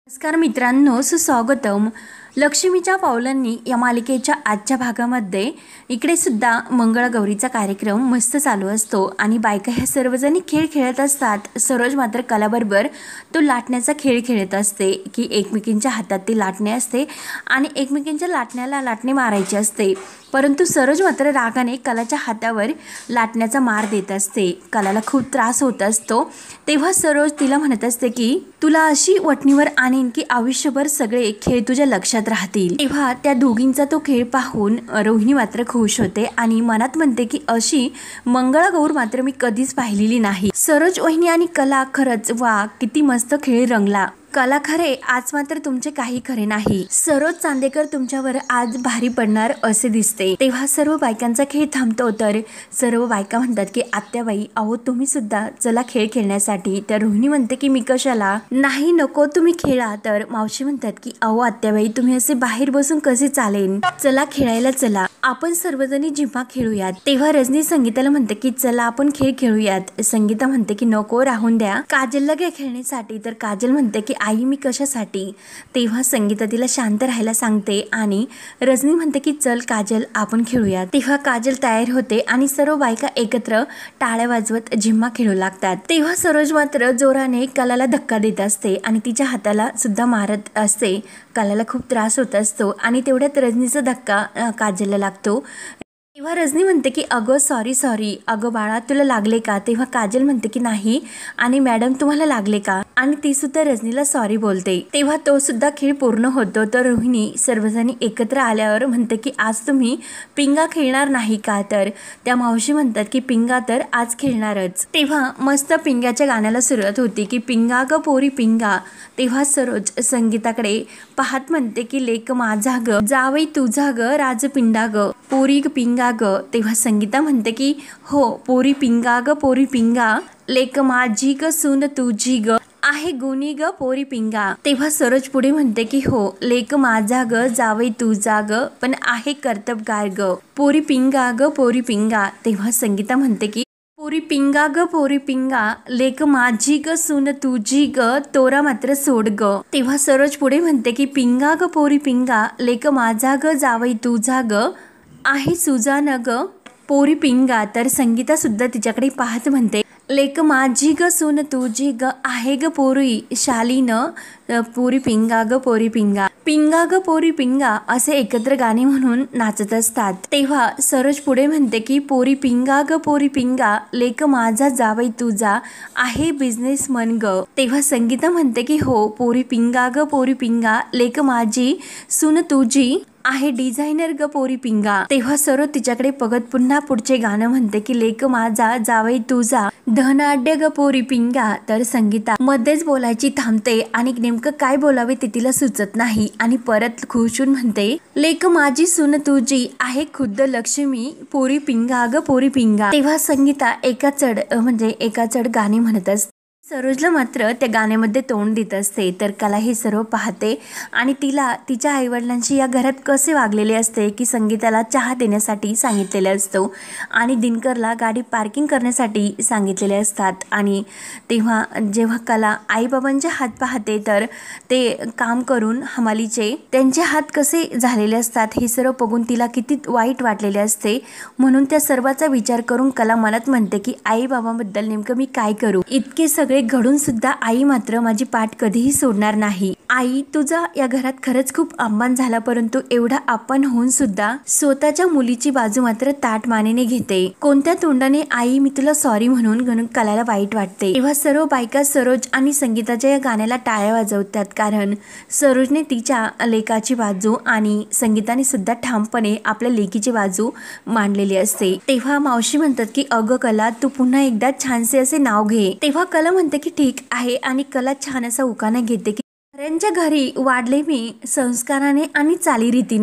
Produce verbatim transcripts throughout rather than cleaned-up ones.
नमस्कार मित्रांनो, सुस्वागतम. लक्ष्मीच्या पावलांनी या मालिकेच्या आजच्या भागामध्ये इकडे सुद्धा मंगळागौरीचा कार्यक्रम मस्त चालू असतो आणि बायका ह्या सर्वजणी खेळ खेळत असतात. सरोज मात्र कलाबरोबर तो लाटण्याचा खेळ खेळत असते की एकमेकींच्या हातात ती लाटणे असते आणि एकमेकींच्या लाटण्याला लाटणे मारायचे असते. परंतु सरोज मात्र रागाने कलाच्या हातावर लाटण्याचा मार देत असते. कलाला खूप त्रास होत असतो. तेव्हा सरोज तिला म्हणत असते की तुला अशी वठणीवर आणीन की आयुष्यभर सगळे खेळ तुझ्या लक्षात राहतील. तेव्हा त्या दोघींचा तो खेळ पाहून रोहिणी मात्र खुश होते आणि मनात म्हणते की अशी मंगळागौर मात्र मी कधीच पाहिलेली नाही. सरोज वहिनी आणि कला खरंच वा किती मस्त खेळ रंगला. कला खरे आज मात्र तुमचे काही खरे नाही. सरोज चांदेकर तुमच्यावर आज भारी पडणार असे दिसते. तेव्हा सर्व बायकांचा खेळ थांबतो तर सर्व बायका म्हणतात की आत्याबाई अहो तुम्ही सुद्धा चला खेळ खेळण्यासाठी. तर रोहिणी म्हणते की मी कशाला, नाही नको तुम्ही खेळा. तर मावशी म्हणतात की अहो आत्याबाई तुम्ही असे बाहेर बसून कसे चालेन, चला खेळायला चला, आपण सर्वजणी जिम्मा खेळूयात. तेव्हा रजनी संगीताला म्हणते की चला आपण खेळ खेळूयात. संगीता म्हणते की नको राहून द्या, काजलला घ्या खेळण्यासाठी. तर काजल म्हणते की आई मी कशासाठी. तेव्हा संगीता तिला शांत राहायला सांगते आणि रजनी म्हणते की चल काजल आपण खेळूयात. तेव्हा काजल तयार होते आणि सर्व बायका एकत्र टाळ्या वाजवत झिम्मा खेळू लागतात. तेव्हा सरोज मात्र जोराने कलाला धक्का देत असते आणि तिच्या हाताला सुद्धा मारत असते. कलाला खूप त्रास होत असतो आणि तेवढ्यात रजनीचा धक्का काजलला लागतो. तेव्हा रजनी म्हणते की अगं सॉरी सॉरी अगं बाळा तुला लागले का. तेव्हा काजल म्हणते की नाही आणि मॅडम तुम्हाला लागले का, आणि ती सुद्धा रजनीला सॉरी बोलते. तेव्हा तो सुद्धा खेळ पूर्ण होतो. तर रोहिणी सर्वजणी एकत्र आल्यावर म्हणते की आज तुम्ही पिंगा खेळणार नाही का. तर त्या मावशी म्हणतात की पिंगा तर आज खेळणारच. तेव्हा मस्त पिंग्याच्या गाण्याला सुरुवात होती की पिंगा ग पोरी पिंगा. तेव्हा सरोज संगीताकडे पाहत म्हणते की लेक माझा ग जावई तुझा ग राजपिंडा ग पोरी ग पिंगा ग. तेव्हा संगीता म्हणते की हो पोरी पिंगा ग पोरी पिंगा, लेक माझी ग सून तुझी ग आहे गुणी ग पोरी पिंगा. तेव्हा सरोज पुढे म्हणते की हो लेक माझा ग जावई तुझा ग पण आहे कर्तबगार ग पोरी पिंगा ग पोरी पिंगा. तेव्हा संगीता म्हणते की पोरी पिंगा ग पोरी पिंगा, लेक माझी ग सून तुझी ग तोरा मात्र सोड ग. तेव्हा सरोज पुढे म्हणते की पिंगा ग पोरी पिंगा, लेक माझा ग जावई तुझा ग आहे सुजान ग पोरी पिंगा. तर संगीता सुद्धा तिच्याकडे पाहत म्हणते लेक माझी ग सून तुझी ग आहे ग पोरी शालीन पोरी पिंगा ग पोरी पिंगा, पिंगा ग पोरी पिंगा असे एकत्र गाणे म्हणून नाचत असतात. तेव्हा सरोज पुढे म्हणते की पोरी पिंगा ग पोरी पिंगा, लेक माझा जावई तुझा आहे बिझनेसमन ग. तेव्हा संगीता म्हणते की हो पोरी पिंगा ग पोरी पिंगा, लेक माझी सून तुझी आहे डिझायनर ग पोरी पिंगा. तेव्हा सरोज तिच्याकडे बघत पुन्हा पुढचे गाणं म्हणते की लेक माझा जावई तुझा धनाढ्य ग पोरी पिंगा. तर संगीता मध्येच बोलायची थांबते आणि नेमकं काय बोलावे ते तिला सुचत नाही आणि परत खुशून म्हणते लेक माझी सून तुझी आहे खुद्द लक्ष्मी पोरी पिंगा ग पोरी पिंगा. तेव्हा संगीता एका चढ म्हणजे एका चढ गाणे म्हणत असते. सरोजला मात्र त्या गाण्यामध्ये तोंड देत असते. तर कला हे सर्व पाहते आणि तिला तिच्या आईवडिलांशी या घरात कसे वागलेले असते की संगीताला चहा देण्यासाठी सांगितलेले असतो आणि दिनकरला गाडी पार्किंग करण्यासाठी सांगितलेले असतात. आणि तेव्हा जेव्हा कला आईबाबांचे हात पाहते तर ते काम करून हमालीचे त्यांचे हात कसे झालेले असतात हे सर्व बघून तिला किती वाईट वाटलेले असते. म्हणून त्या सर्वाचा विचार करून कला मनात म्हणते की आईबाबांबद्दल नेमकं मी काय करू. इतके सगळे घडून सुद्धा आई मात्र माझी पाठ कधीही सोडणार नाही. आई तुझा या घरात खरंच खूप अपमान झाला, परंतु एवढा अपमान होऊन सुद्धा स्वतःच्या मुलीची बाजू मात्र ताठ मानेने घेते. कोणत्या तोंडाने आई मी तुला सॉरी म्हणून म्हणून कलाला वाईट वाटते. तेव्हा सर्व बायका सरोज आणि संगीताच्या या गाण्याला टाळ्या वाजवतात कारण सरोजने तिच्या लेकाची बाजू आणि संगीताने सुद्धा ठामपणे आपल्या लेकीची बाजू मांडलेली असते. तेव्हा मावशी म्हणतात की अगं कला तू पुन्हा एकदा छानसे असे नाव घे. तेव्हा कला म्हणते की ठीक आहे आणि कला छान असा उखाणा घेते की खऱ्यांच्या घरी वाढले मी संस्काराने आणि चालीरीतीने.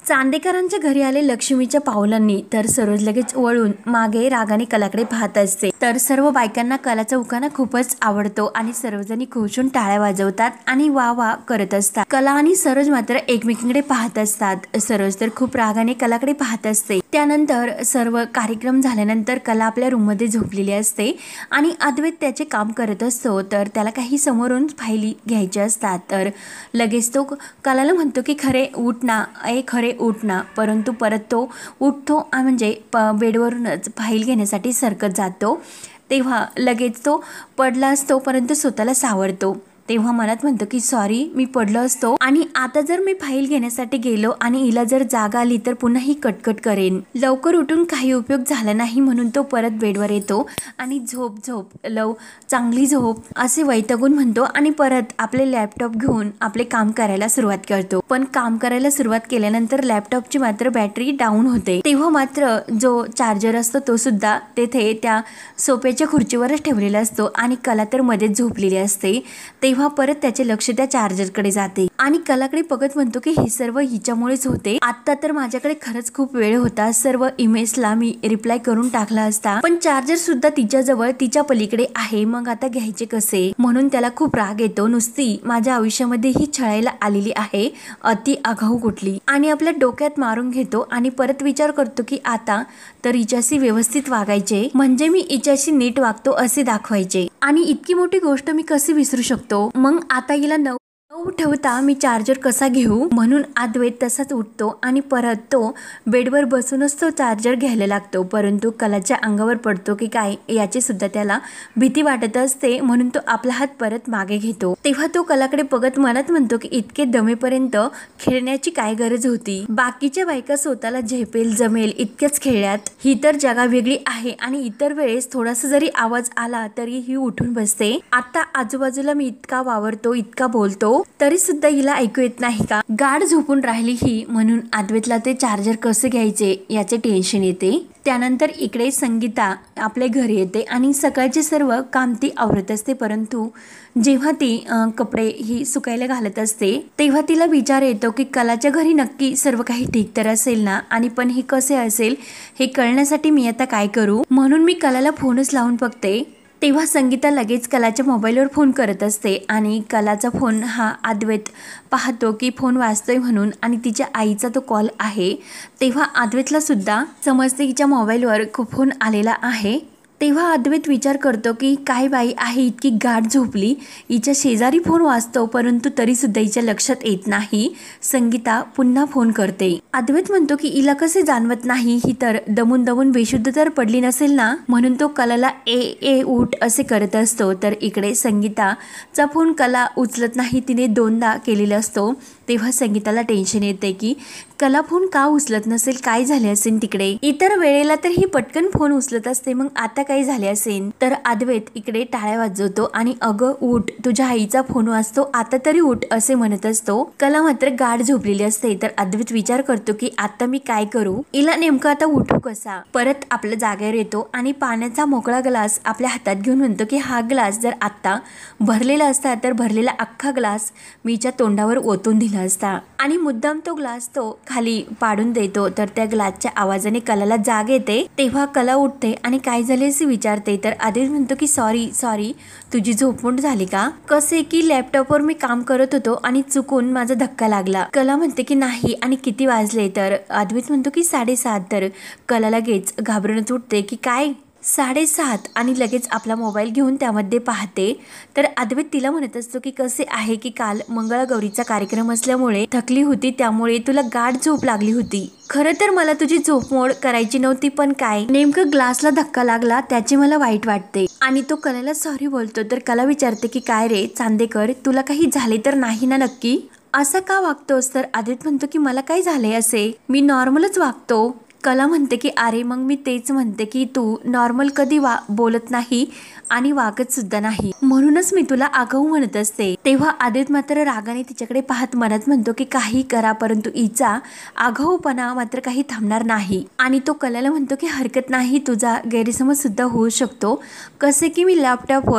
चांदेकरांच्या घरी आले लक्ष्मीच्या पावलांनी तर सरोज लगेच वळून मागे रागाने कलाकडे पाहत असते। तर सर्व बायकांना कलाचा उखाणा खूपच आवडतो आणि सर्वजणी खुशून टाळ्या वाजवतात आणि वा वा करत असतात। कला आणि सरोज मात्र एकमेकींकडे पाहत असतात। सरोज तर खूप रागाने कलाकडे पाहत असते। त्यानंतर सर्व कार्यक्रम झाल्यानंतर कला आपल्या रूम मध्ये झोपलेली असते आणि अद्वैत त्याचे काम करत असतो। तर त्याला काही समोरून फायली घ्यायच्या असतात। तर लगेच तो कलाला म्हणतो की खरे उठ ना, ए खरे उठ ना, परंतु परत तो उठतो म्हणजे बेडवरूनच फाईल घेण्यासाठी सरकत जातो। तेव्हा लगेच तो पडला असतो परंतु स्वतःला सावरतो। तेव्हा मनात म्हणतो की सॉरी मी पडलो असतो आणि आता जर मी फाईल घेण्यासाठी गेलो आणि हिला जर जाग आली तर पुन्हा ही कटकट करेन। लवकर उठून काही उपयोग झाला नाही म्हणून तो परत बेडवर येतो आणि झोप झोप लव चांगली झोप असे वैतागून म्हणतो आणि परत आपले लॅपटॉप घेऊन आपले काम करायला सुरुवात करतो। पण काम करायला सुरुवात केल्यानंतर लॅपटॉपची मात्र बॅटरी डाऊन होते। तेव्हा मात्र जो चार्जर असतो तो सुद्धा तेथे त्या सोफ्याच्या खुर्चीवरच ठेवलेला असतो आणि कला तर मध्येच झोपलेली असते। तेव्हा परत त्याचे लक्ष त्या चार्जरकडे जाते आणि कलाकडे बघत म्हणतो की हे सर्व हिच्यामुळेच होते। आता तर माझ्याकडे खरंच खूप वेळ होता, सर्व ईमेल्सला मी रिप्लाय करून टाकला असता, पण चार्जर सुद्धा तिच्याजवळ तिच्या पलीकडे आहे, मग आता घ्यायचे कसे म्हणून त्याला खूप राग येतो। नुसती माझ्या आयुष्यामध्ये ही छळायला आलेली आहे, अति आगाऊ कुठली, आणि आपल्या डोक्यात मारून घेतो आणि परत विचार करतो की आता तर हिच्याशी व्यवस्थित वागायचे, म्हणजे मी हिच्याशी नीट वागतो असे दाखवायचे आणि इतकी मोठी गोष्ट मी कशी विसरू शकतो। मग आता हिला न ठेवता मी चार्जर कसा घेऊ म्हणून अद्वैत तसाच उठतो आणि परत तो बेडवर बसूनच तो चार्जर घ्यायला लागतो। परंतु कलाच्या अंगावर पडतो की काय याची सुद्धा त्याला भीती वाटत असते म्हणून तो आपला हात परत मागे घेतो। तेव्हा तो कलाकडे बघत मनात म्हणतो की इतके दमेपर्यंत खेळण्याची काय गरज होती, बाकीच्या बायका स्वतःला झेपेल जमेल इतक्याच खेळल्यात, ही तर जगा वेगळी आहे आणि इतर वेळेस थोडासा जरी आवाज आला तरी ही उठून बसते। आता आजूबाजूला मी इतका वावरतो इतका बोलतो तरी सुद्धा हिला ऐकू येत नाही का, गाढ झोपून राहिली ही, म्हणून अद्वैतला ते चार्जर कसे घ्यायचे याचे टेन्शन येते। त्यानंतर इकडे संगीता आपल्या घरी येते आणि सकाळचे सर्व काम ती आवरत असते, परंतु जेव्हा ती कपडे ही सुकायला घालत असते तेव्हा तिला विचार येतो की कलाच्या घरी नक्की सर्व काही ठीक तर असेल ना, आणि पण हे कसे असेल हे कळण्यासाठी मी आता काय करू, म्हणून मी कलाला फोनच लावून बघते। तेव्हा संगीता लगेच कलाच्या मोबाईलवर फोन करत असते आणि कलाचा फोन हा अद्वैत पाहतो की फोन वाजतोय म्हणून आणि तिच्या आईचा तो कॉल आहे। तेव्हा अद्वैतला सुद्धा समजते हिच्या मोबाईलवर खूप फोन आलेला आहे। तेव्हा अद्वैत विचार करतो की काय बाई आहे इतकी गाढ झोपली, हिच्या शेजारी फोन वाजतो परंतु तरी सुद्धा हिच्या लक्षात येत नाही। संगीता पुन्हा फोन करते। अद्वैत म्हणतो की हिला कसे जाणवत नाही, ही तर दमून दमून बेशुद्ध तर पडली नसेल ना, म्हणून तो कलाला ए ए उठ असे करत असतो। तर इकडे संगीताचा फोन कला उचलत नाही, तिने दोनदा केलेला असतो। तेव्हा संगीताला टेन्शन येते की कला फोन का उचलत नसेल, काय झाले असेल तिकडे, इतर वेळेला तर ही पटकन फोन उचलत असते, मग आता काय झाले असेल। तर अद्वैत इकडे टाळ्या वाजवतो आणि अगं उठ, तुझ्या आईचा फोन वाजतो, आता तरी उठ असे म्हणत असतो। कला मात्र गाढ झोपलेली असते। तर अद्वैत विचार करतो की आता मी काय करू, हिला नेमकं आता उठू कसा। परत आपल्या जागेवर येतो आणि पाण्याचा मोकळा ग्लास आपल्या हातात घेऊन म्हणतो की हा ग्लास जर आता भरलेला असता तर भरलेला अख्खा ग्लास मीच्या तोंडावर ओतून दिला असता, आणि मुद्दाम तो ग्लास तो खाली पाडून देतो। तर त्या ग्लासच्या आवाजाने कलाला जाग येते। तेव्हा कला उठते आणि काय झाले असे विचारते। तर अद्वैत म्हणतो की सॉरी सॉरी तुझी झोपमोड झाली का, कसे की लॅपटॉपवर मी काम करत होतो आणि चुकून माझा धक्का लागला। कला म्हणते की नाही, आणि किती वाजले, तर अद्वैत म्हणतो की साडेसात। तर कला लगेच घाबरूनच उठते की काय साडेसात, आणि लगेच आपला मोबाईल घेऊन त्यामध्ये पाहते। तर अद्वैत तिला म्हणत असतो की कसे आहे की काल मंगळागौरीचा कार्यक्रम असल्यामुळे थकली होती, त्यामुळे तुला गाढ झोप लागली होती, खरं तर मला तुझी झोपमोड करायची नव्हती, पण काय नेमकं ग्लासला धक्का लागला त्याचे मला वाईट वाटते, आणि तो कलाला सॉरी बोलतो। तर कला विचारते की काय रे चांदेकर, तुला काही झाले तर नाही ना नक्की, असं का वागतोस। तर अद्वैत म्हणतो की मला काय झाले असे, मी नॉर्मलच वागतो। कला म्हणते की अरे मग मी तेच म्हणते की तू नॉर्मल कधी वा बोलत नाही आणि वागत सुद्धा नाही, म्हणूनच मी तुला आगाऊ म्हणत असते। तेव्हा अद्वैत मात्र रागाने तिच्याकडे पाहत मनात म्हणतो की काही करा परंतु हिचा आगाऊपणा मात्र काही थांबणार नाही, आणि तो कलाला म्हणतो की हरकत नाही, तुझा गैरसमज सुद्धा होऊ शकतो, कसे की मी लॅपटॉपवर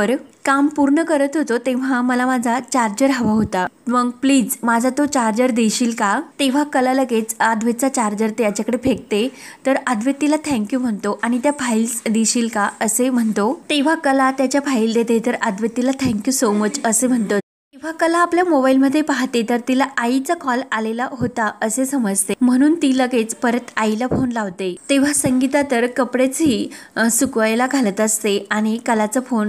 काम पूर्ण करत होतो तेव्हा मला माझा चार्जर हवा होता, मग प्लीज माझा तो चार्जर देशील का? तेव्हा कला लगेच अद्वैतचा चार्जर त्याच्याकडे फेकते, तर अद्वैत तिला थँक्यू म्हणतो आणि त्या फाईल्स देशील का असे म्हणतो. तेव्हा कला त्याच्या फाईल देते, तर अद्वैत तिला थँक्यू सो मच असे म्हणतो. तेव्हा कला आपल्या मोबाईल मध्ये पाहते तर तिला आईचा कॉल आलेला होता असे समजते, म्हणून ती लगेच परत आईला फोन लावते. तेव्हा संगीता तर कपडेची सुकवायला घालत असते आणि कलाचा फोन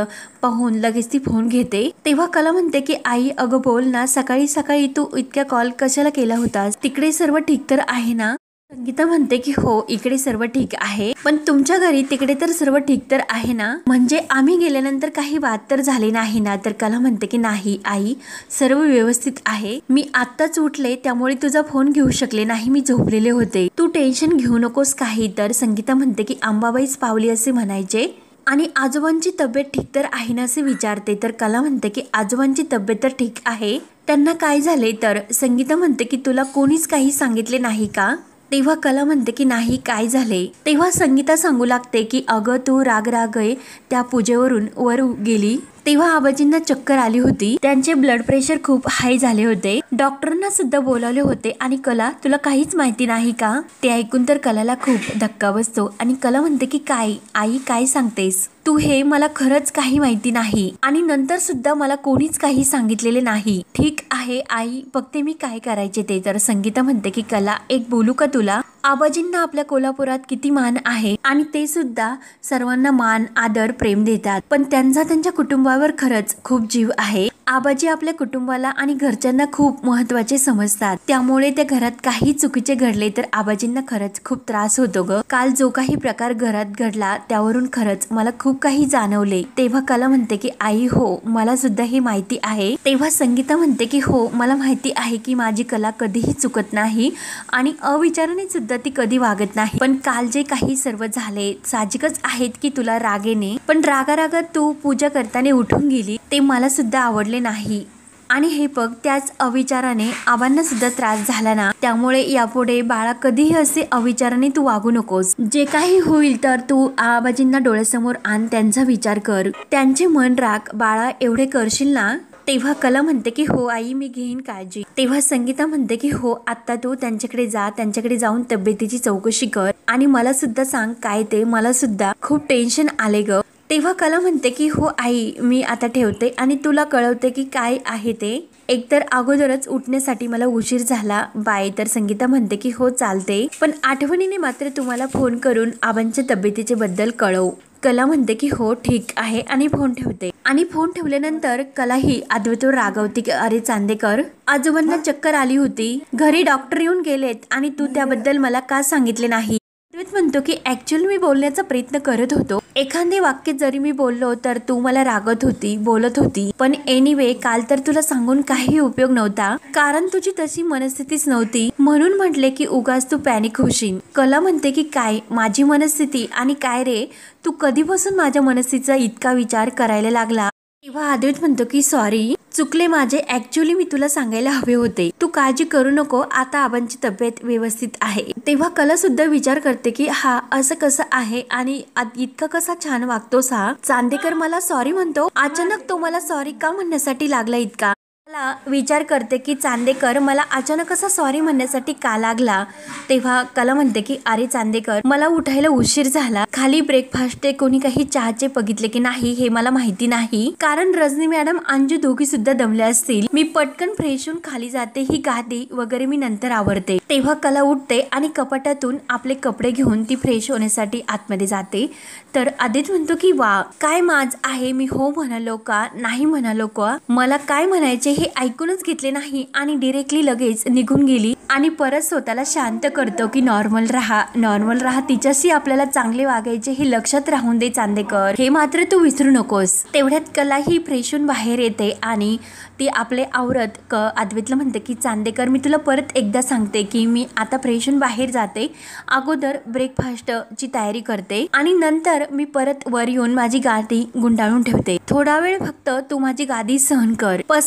पाहून लगेच ती फोन घेते. तेव्हा कला म्हणते की आई अगं बोल ना, सकाळी सकाळी तू इतक्या कॉल कशाला केला होतास? तिकडे सर्व ठीक तर आहे ना? संगीता म्हणते की हो इकडे सर्व ठीक आहे, पण तुमच्या घरी तिकडे तर सर्व ठीक तर आहे ना? म्हणजे आम्ही गेल्यानंतर काही वाद तर झाले नाही ना? तर कला म्हणते की नाही आई, सर्व व्यवस्थित आहे. मी आत्ताच उठले त्यामुळे तुझा फोन घेऊ शकले नाही, मी झोपलेले होते. तू टेन्शन घेऊ नकोस काही. तर संगीता म्हणते की अंबाबाईच पावली असे म्हणायचे आणि आजोबांची तब्येत ठीक तर आहे ना असे विचारते. तर कला म्हणते की आजोबांची तब्येत तर ठीक आहे. त्यांना काय झाले? तर संगीता म्हणते की तुला कोणीच काही सांगितले नाही का? तेव्हा कला म्हणते की नाही, काय झाले? तेव्हा संगीता सांगू लागते की अगं तू राग रागय त्या पूजेवरून वर गेली तेव्हा आबाजींना चक्कर आली होती, त्यांचे ब्लड प्रेशर खूप हाय झाले होते, डॉक्टरांना सुद्धा बोलावले होते आणि कला तुला काहीच माहिती नाही का? ते ऐकून तर कलाला खूप धक्का बसतो आणि कला म्हणते की काय आई काय सांगतेस तू? हे मला खरंच काही माहिती नाही आणि नंतर सुद्धा मला कोणीच काही सांगितलेले नाही. ठीक आहे आई, बघते मी काय करायचे ते. तर संगीता म्हणते की कला एक बोलू का तुला? आबाजींना आपल्या कोल्हापुरात किती मान आहे आणि ते सुद्धा सर्वांना मान आदर प्रेम देतात, पण त्यांचा त्यांच्या कुटुंबावर खरंच खूप जीव आहे. आबाजी आपल्या कुटुंबाला आणि घरच्यांना खूप महत्वाचे समजतात, त्यामुळे त्या घरात काही चुकीचे घडले तर आबाजींना खरंच खूप त्रास होतो ग. काल जो काही प्रकार घरात घडला त्यावरून खरंच मला खूप काही जाणवले. तेव्हा कला म्हणते की आई हो मला सुद्धा हे माहिती आहे. तेव्हा संगीता म्हणते की हो मला माहिती आहे की माझी कला कधीही चुकत नाही आणि अविचाराने सुद्धा ती कधी वागत नाही, पण काल जे काही सर्व झाले साहजिकच आहेत की तुला रागेने, पण रागा रागात तू पूजा करताना उठून गेली ते मला सुद्धा आवडले नाही आणि हे बघ त्याच अविचाराने आबांना सुद्धा त्रास झाला ना, त्यामुळे यापुढे बाळा कधीही असे अविचाराने तू वागू नकोस. जे काही होईल तर तू आबाजींना डोळ्यासमोर आण, त्यांचा विचार कर, त्यांचे मन राख बाळा, एवढे करशील ना? तेव्हा कला म्हणते की हो आई मी घेईन काळजी. तेव्हा संगीता म्हणते की हो आता तू त्यांच्याकडे जा, त्यांच्याकडे जाऊन तब्येतीची चौकशी कर आणि मला सुद्धा सांग काय ते, मला सुद्धा खूप टेन्शन आले ग. तेव्हा कला म्हणते की हो आई मी आता ठेवते आणि तुला कळवते की काय आहे ते. एकतर अगोदरच उठण्यासाठी मला उशीर झाला, बाय. तर संगीता म्हणते की हो चालते, पण आठवणीने मात्र तुम्हाला फोन करून आबांच्या तब्येतीचे बद्दल कळव. कला म्हणते की हो ठीक आहे आणि फोन ठेवते. आणि फोन ठेवल्यानंतर कला ही अद्वैतवर रागवते की अरे चांदेकर, आजोबांना चक्कर आली होती, घरी डॉक्टर येऊन गेलेत आणि तू त्याबद्दल मला का सांगितले नाही? अद्वैत म्हणतो की ऍक्च्युअली मी बोलण्याचा प्रयत्न करत होतो, एखादे वाक्य जरी मी बोललो तर तू मला रागत होती, बोलत होती, पण एनिवे काल तर तुला सांगून काही उपयोग नव्हता, कारण तुझी तशी मनस्थितीच नव्हती, म्हणून म्हटले की उगाच तू पॅनिक होशील. कला म्हणते की काय माझी मनस्थिती आणि काय रे, तू कधीपासून माझ्या मनस्थितीचा इतका विचार करायला लागला? तेव्हा अद्वैत म्हणतो की सॉरी चुकले माझे, ऍक्च्युअली मी तुला सांगायला हवे होते, तू काळजी करू नको, आता आबांची तब्येत व्यवस्थित आहे. तेव्हा कला सुद्धा विचार करते की हा असं कसं आहे आणि इतका कसा छान वागतोस हा चांदेकर, मला सॉरी म्हणतो, अचानक तो मला सॉरी का म्हणण्यासाठी लागला इतका? मला विचार करते की चांदेकर मला अचानक असा सॉरी म्हणण्यासाठी का लागला? तेव्हा कला म्हणते की अरे चांदेकर मला उठायला उशीर झाला, खाली ब्रेकफास्ट कोणी काही चहाचे बघितले की नाही हे मला माहिती नाही, कारण रजनी मॅडम अंजू दोघी सुद्धा दमल्या असतील, मी पटकन फ्रेश होऊन खाली जाते, ही गादी वगैरे मी नंतर आवरते. तेव्हा कला उठते आणि कपाटातून आपले कपडे घेऊन ती फ्रेश होण्यासाठी आतमध्ये जाते. तर आदित म्हणतो की वा काय माज आहे, मी हो म्हणालो का नाही म्हणालो का, मला काय म्हणायचे हे ऐकूनच घेतले नाही आणि डिरेक्टली लगेच निघून गेली आणि परत स्वतःला शांत करतो की नॉर्मल राहा, नॉर्मल राहा, तिच्याशी आपल्याला चांगले वागायचे हे लक्षात राहून दे चांदेकर, हे मात्र तू विसरू नकोस. तेवढ्यात कला ही फ्रेश होऊन बाहेर येते आणि ती आपले आवरत क अद्वैतला म्हणते की चांदेकर मी तुला परत एकदा सांगते की मी आता फ्रेश होऊन बाहेर जाते, अगोदर ब्रेकफास्टची तयारी करते आणि नंतर मी परत वर येऊन माझी गादी गुंडाळून ठेवते, थोडा वेळ फक्त तू माझी गादी सहन कर, पसारा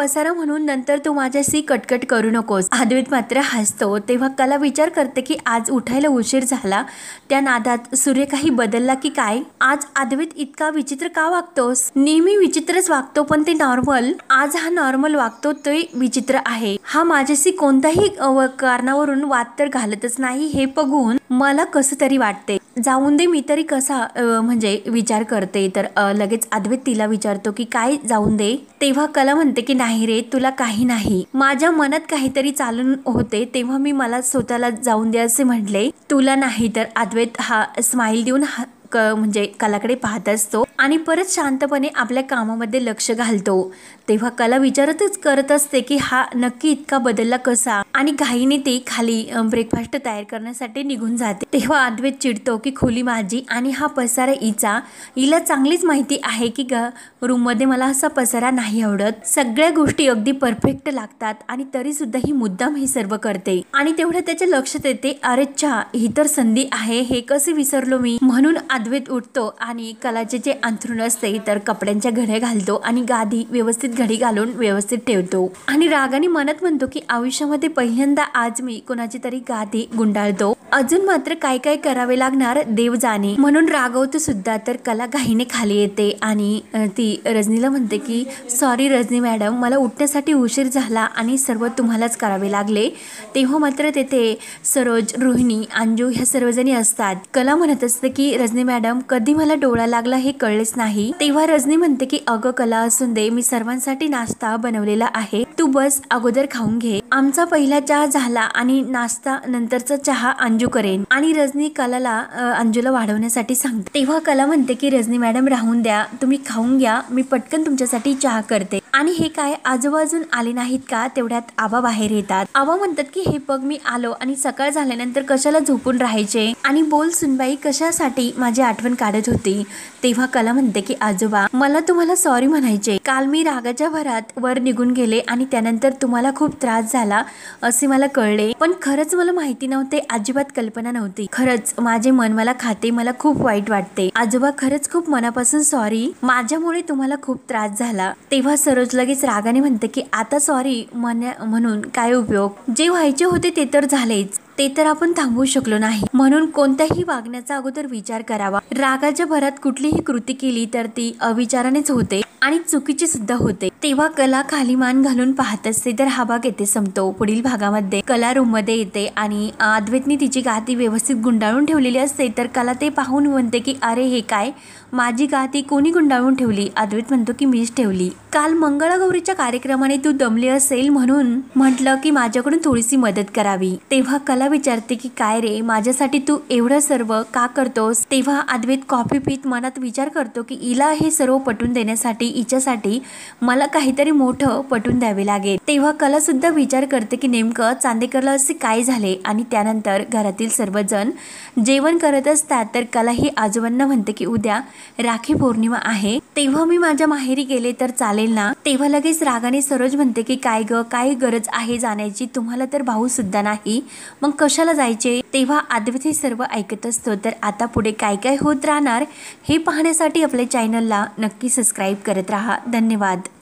पसारा म्हणून नंतर तू माझ्याशी कटकट करू नकोस। अद्वैत मात्र हसतो। तेव्हा कला विचार करते की आज उठायला उशीर झाला, त्या नादात सूर्य काही बदलला की काय? आज अद्वैत इतका विचित्र का वागतोस? नेहमी विचित्रच वागतो, पण ते नॉर्मल, आज हा नॉर्मल वागतो ते विचित्र आहे। हा माझ्याशी कोणत्याही कारणावरून वाद तर घालतच नाही हे बघून मला कसं तरी वाटते। जाऊन दे, मी तरी कसा म्हणजे विचार करते। तर लगेच अद्वैत तिला विचारतो की काय जाऊन दे? तेव्हा कला म्हणते की नाही रे, तुला काही नाही, माझ्या मनात काहीतरी चालून होते तेव्हा मी मला स्वतःला जाऊन दे असे म्हटले, तुला नाही। तर अद्वैत हा स्माइल देऊन क म्हणजे कलाकडे पाहत असतो आणि परत शांतपणे आपल्या कामामध्ये लक्ष घालतो। तेव्हा कला विचारतच करत असते की हा नक्की इतका बदलला कसा, आणि घाईने ती खाली ब्रेकफास्ट तयार करण्यासाठी निघून जाते। तेव्हा अद्वैत चिडतो की खोली माझी आणि हा पसारा हिचा, हिला चांगलीच माहिती आहे की रूम मध्ये मला असा पसारा नाही आवडत, सगळ्या गोष्टी अगदी परफेक्ट लागतात आणि तरी सुद्धा ही मुद्दाम हे सर्व करते। आणि तेवढं त्याच्या लक्षात येते, अरे च्छा, ही तर संधी आहे, हे कसे विसरलो मी। म्हणून अद्वैत उठतो आणि कलाचे जे अंथरूण असते तर कपड्यांच्या घड्या घालतो आणि गादी व्यवस्थित घडी घालून व्यवस्थित ठेवतो आणि रागाने मनात म्हणतो की आयुष्यामध्ये पहिल्यांदा आज मी कोणाची तरी गादी गुंडाळतो, अजून मात्र काय काय करावे लागणार देव जाणे। म्हणून रागवतो सुद्धा। तर कला घाईने खाली येते आणि ती रजनीला म्हणते की सॉरी रजनी मॅडम, मला उठण्यासाठी उशीर झाला आणि सर्व तुम्हालाच करावे लागले। तेव्हा मात्र तेथे सरोज, रोहिणी, अंजू ह्या सर्वजणी असतात। कला म्हणत असते की रजनी मॅडम, कधी मला डोळा लागला हे कळलेच नाही। तेव्हा रजनी म्हणते की अगं कला, असून दे, मी सर्वांसाठी नाश्ता बनवलेला आहे, तू बस अगोदर खाऊन घे, आमचा पहिला चहा झाला आणि नाश्ता नंतरचा चहा अंजू करेन। आणि रजनी कलाला अंजूला वाढवण्यासाठी सांगते। तेव्हा कला म्हणते की रजनी मॅडम राहून द्या, तुम्ही खाऊन घ्या, मी पटकन तुमच्यासाठी चहा करते। आणि हे काय, आजोबा अजून आले नाहीत का? तेवढ्यात आबा बाहेर येतात। आबा म्हणतात की हे बघ, मी आलो आणि सकाळ झाल्यानंतर कशाला झोपून राहायचे, आणि बोल सुनबाई, कशासाठी माझी आठवण काढत होती? तेव्हा कला म्हणते की आजोबा, मला तुम्हाला सॉरी म्हणायचे, काल मी रागाच्या भरात वर निघून गेले आणि त्यानंतर तुम्हाला खूप त्रास झाला असे मला कळले, पण खरंच मला माहिती नव्हते, अजिबात कल्पना नव्हती, खरंच माझे मन मला खाते, मला खूप वाईट वाटते आजोबा, खरंच खूप मनापासून सॉरी, माझ्यामुळे तुम्हाला खूप त्रास झाला। तेव्हा सरोज लगेच रागाने म्हणते की आता सॉरी म्हणून काय उपयोग, जे व्हायचे होते ते तर झालेच, ते तर आपण थांबवू शकलो नाही, म्हणून कोणत्याही वागण्याचा अगोदर विचार करावा। रागाच्या भरात कुठलीही कृती केली तर ती अविचारानेच होते आणि चुकीची सुद्धा होते। तेव्हा कला खाली मान घालून पाहत असते। तर हा भाग येथे संपतो। पुढील भागामध्ये कला रूम मध्ये येते आणि अद्वैतने तिची गादी व्यवस्थित गुंडाळून ठेवलेली असते। तर कला ते पाहून म्हणते की अरे हे काय, माझी गादी कोणी गुंडाळून ठेवली? अद्वैत म्हणतो की मीच ठेवली, काल मंगळागौरीच्या कार्यक्रमाने तू दमली असेल म्हणून म्हटलं की माझ्याकडून थोडीशी मदत करावी। तेव्हा कला विचारते की काय रे, माझ्यासाठी तू एवढं सर्व का करतोस? तेव्हा अद्वैत कॉफी पीत मनात विचार करतो की हिला हे सर्व पटवून देण्यासाठी, हिच्यासाठी मला काहीतरी मोठं पटवून द्यावे लागेल। तेव्हा कला सुद्धा विचार करते की नेमकं चांदेकरला असे काय झाले, आणि त्यानंतर घरातील सर्वजण जेवण करत असतात। तर कला ही आजोबांना म्हणते की उद्या राखी पौर्णिमा आहे, तेव्हा मी माझ्या माहेरी गेले तर चालेल ना? तेव्हा लगेच रागाने सरोज म्हणते की काय ग, काय गरज आहे जाण्याची, तुम्हाला तर भाऊ सुद्धा नाही, मग कशाला जायचे? तेव्हा अद्वैत हे सर्व ऐकत असतो। तर आता पुढे काय काय होत राहणार हे पाहण्यासाठी आपल्या चॅनलला नक्की सबस्क्राईब करत राहा। धन्यवाद।